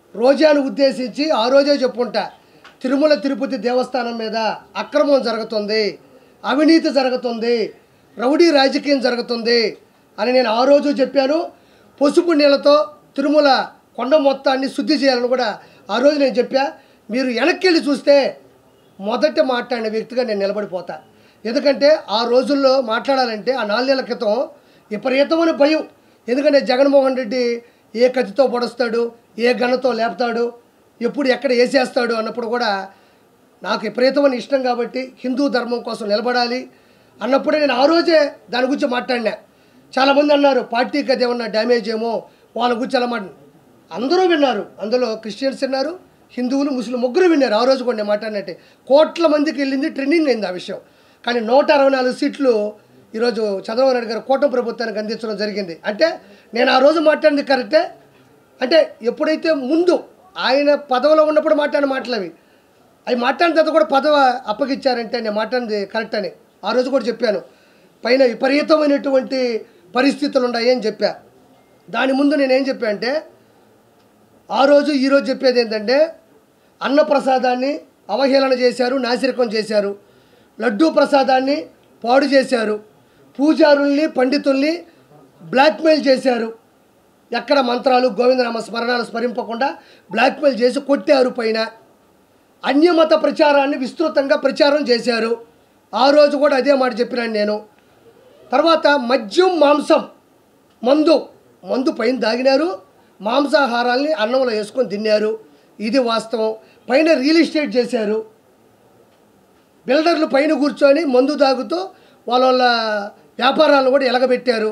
రోజాను ఉద్దేశించి ఆ రోజే చెప్పుకుంటా, తిరుమల తిరుపతి దేవస్థానం మీద అక్రమం జరుగుతుంది, అవినీతి జరుగుతుంది, రౌడీ రాజకీయం జరుగుతుంది అని నేను ఆ రోజు చెప్పాను. పసుపు నీళ్ళతో తిరుమల కొండ మొత్తాన్ని శుద్ధి చేయాలని కూడా ఆ రోజు నేను చెప్పా. మీరు వెనక్కి వెళ్ళి చూస్తే మొదట మాట్లాడిన వ్యక్తిగా నేను నిలబడిపోతా. ఎందుకంటే ఆ రోజుల్లో మాట్లాడాలంటే ఆ 4 నెలల క్రితం విపరీతమైన భయం. ఎందుకంటే జగన్మోహన్ రెడ్డి ఏ కత్తితో పొడుస్తాడు, ఏ గన్నతో లేపుతాడు, ఎప్పుడు ఎక్కడ వేసేస్తాడు అన్నప్పుడు కూడా నాకు విపరీతమైన ఇష్టం కాబట్టి హిందూ ధర్మం కోసం నిలబడాలి అన్నప్పుడే నేను ఆ రోజే దాని గురించి మాట్లాడినా. చాలామంది అన్నారు పార్టీకి అది ఏమన్నా డ్యామేజ్ ఏమో వాళ్ళ గురించి అలా అందరూ విన్నారు. అందులో క్రిస్టియన్స్ విన్నారు, హిందువులు, ముస్లిం ముగ్గురు విన్నారు. ఆ రోజు కూడా నేను మాట్లాడినట్టే కోట్ల మందికి వెళ్ళింది, ట్రెండింగ్ అయింది ఆ విషయం. కానీ 164 సీట్లు ఈరోజు చంద్రబాబు నాయుడు గారు కూటమి ప్రభుత్వానికి అందించడం జరిగింది. అంటే నేను ఆ రోజు మాట్లాడింది కరెక్టే. అంటే ఎప్పుడైతే ముందు ఆయన పదవిలో ఉన్నప్పుడు మాట్లాడిన మాటలు అవి మాట్లాడిన తర్వాత కూడా పదవి అప్పగిచ్చారంటే నేను మాట్లాడింది కరెక్ట్ అని ఆ రోజు కూడా చెప్పాను. పైన విపరీతమైనటువంటి పరిస్థితులు ఉన్నాయి అని చెప్పా. దాని ముందు నేనేం చెప్పా అంటే ఆ రోజు ఈరోజు చెప్పేది ఏంటంటే అన్నప్రసాదాన్ని అవహేళన చేశారు, నాసిరకం చేశారు, లడ్డూ ప్రసాదాన్ని పాడు చేశారు, పూజారుల్ని పండితుల్ని బ్లాక్మెయిల్ చేశారు, ఎక్కడ మంత్రాలు గోవిందనామ స్మరణాలు స్మరింపకుండా బ్లాక్మెయిల్ చేసి కొట్టారు. పైన అన్యమత ప్రచారాన్ని విస్తృతంగా ప్రచారం చేశారు. ఆ రోజు కూడా అదే మాట చెప్పినాను నేను. తర్వాత మద్యం, మాంసం, మందు పైన దాగినారు, మాంసాహారాల్ని అన్నంలో వేసుకొని తిన్నారు. ఇది వాస్తవం. పైన రియల్ ఎస్టేట్ చేశారు. బిల్డర్లు పైన కూర్చొని మందు తాగుతూ వాళ్ళ వ్యాపారాలను కూడా ఎలగబెట్టారు.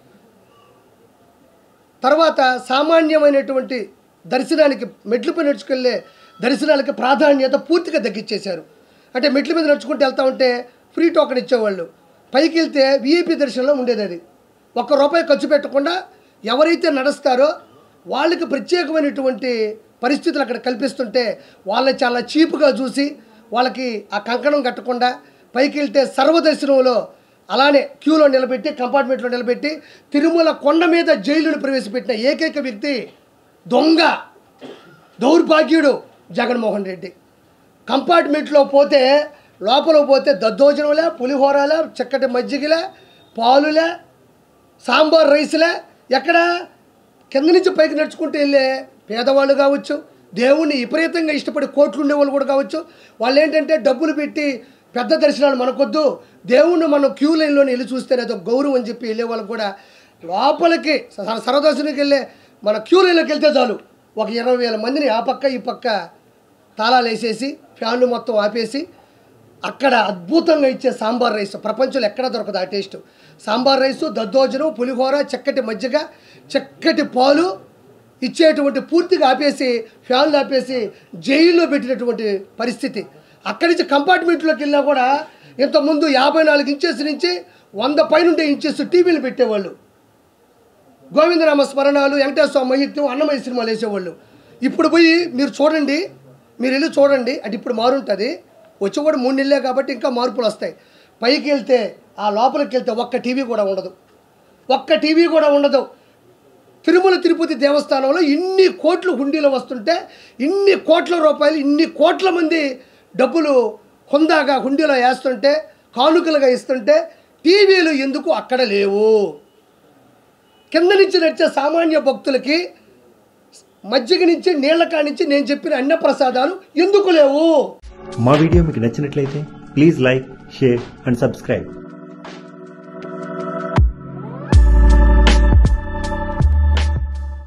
తర్వాత సామాన్యమైనటువంటి దర్శనానికి మెట్లపై నడుచుకెళ్ళే దర్శనాలకి ప్రాధాన్యత పూర్తిగా తగ్గించేశారు. అంటే మెట్ల మీద నడుచుకుంటూ వెళ్తూ ఉంటే ఫ్రీ టోకెన్ ఇచ్చేవాళ్ళు, పైకి వెళ్తే విఐపి దర్శనంలో ఉండేది. అది ₹1 ఖర్చు పెట్టకుండా ఎవరైతే నడుస్తారో వాళ్ళకి ప్రత్యేకమైనటువంటి పరిస్థితులు అక్కడ కల్పిస్తుంటే వాళ్ళని చాలా చీప్గా చూసి వాళ్ళకి ఆ కంకణం కట్టకుండా పైకి వెళ్తే సర్వదర్శనంలో అలానే క్యూలో నిలబెట్టి కంపార్ట్మెంట్లో నిలబెట్టి తిరుమల కొండ మీద జైలును ప్రవేశపెట్టిన ఏకైక వ్యక్తి దొంగ దౌర్భాగ్యుడు జగన్మోహన్ రెడ్డి. కంపార్ట్మెంట్లో పోతే లోపల పోతే దద్దోజనంలే, పులిహోరలే, చక్కటి మజ్జిగలే, పాలులే, సాంబార్ రైస్లే, ఎక్కడ కింద నుంచి పైకి నడుచుకుంటూ వెళ్ళే పేదవాళ్ళు కావచ్చు, దేవుణ్ణి విపరీతంగా ఇష్టపడి కోట్లు ఉండేవాళ్ళు కూడా కావచ్చు. వాళ్ళు ఏంటంటే డబ్బులు పెట్టి పెద్ద దర్శనాలు మనకొద్దు, దేవుణ్ణి మనం క్యూ లైన్లోనే వెళ్ళి చూస్తేనే అదో గౌరవం అని చెప్పి వెళ్ళే వాళ్ళకు కూడా లోపలికి సర్వదర్శనానికి వెళ్ళే మన క్యూ లైన్లోకి వెళ్తే చాలు ఒక 20,000 మందిని ఆ పక్క ఈ పక్క తాళాలు వేసేసి ఫ్యాన్లు మొత్తం ఆపేసి అక్కడ అద్భుతంగా ఇచ్చే సాంబార్ రైస్ ప్రపంచంలో ఎక్కడ దొరకదు ఆ టేస్ట్. సాంబార్ రైసు, దద్దోజనం, పులిహోర, చక్కటి మజ్జిగ, చక్కటి పాలు ఇచ్చేటువంటి పూర్తిగా ఆపేసి ఫ్యాన్లు ఆపేసి జైల్లో పెట్టినటువంటి పరిస్థితి. అక్కడి నుంచి కంపార్ట్మెంట్లోకి వెళ్ళినా కూడా ఇంతకుముందు 54 ఇంచెస్ నుంచి 100 పైనుండే ఇంచెస్ టీవీలు పెట్టేవాళ్ళు. గోవిందనామ స్మరణాలు, వెంకటేశ్వర స్వామి మహిత్యం, అన్నమయ్య సినిమాలు వేసేవాళ్ళు. ఇప్పుడు పోయి మీరు చూడండి, మీరు వెళ్ళి చూడండి. అంటే ఇప్పుడు మారుంటుంది, వచ్చి కూడా 3 నెలలే కాబట్టి ఇంకా మార్పులు వస్తాయి. పైకి వెళ్తే ఆ లోపలికి వెళ్తే ఒక్క టీవీ కూడా ఉండదు. తిరుమల తిరుపతి దేవస్థానంలో ఇన్ని కోట్లు హుండీలో వస్తుంటే, ఇన్ని కోట్ల రూపాయలు, ఇన్ని కోట్ల మంది డబ్బులు హుందాగా హుండీలో వేస్తుంటే, కానుకలుగా ఇస్తుంటే టీవీలు ఎందుకు అక్కడ లేవు? కింద నుంచి నడిచే సామాన్య భక్తులకి మజ్జిగ నుంచి నీళ్ల కానించి నేను చెప్పిన అన్న ప్రసాదాలు ఎందుకు లేవు? మా వీడియో మీకు నచ్చినట్లయితే please like, share and subscribe.